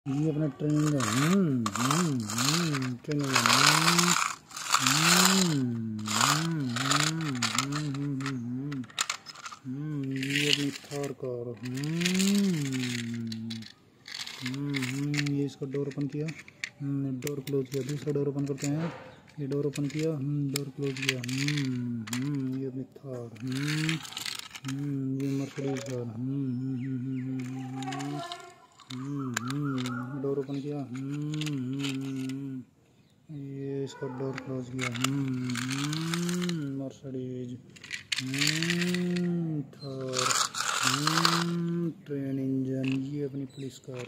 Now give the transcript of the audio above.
ये अपना ट्रेनिंग है। ट्रेनिंग ये अपनी थार कार। ये इसका डोर ओपन किया, डोर क्लोज किया। दूसरा डोर ओपन करते हैं। ये डोर ओपन किया, डोर क्लोज किया। ये अपनी थार। ये मर्सिडीज कार। डोर ओपन किया। ये इसका डोर क्लोज किया। Mercedes, Thar, train engine. ये अपनी पुलिस कार।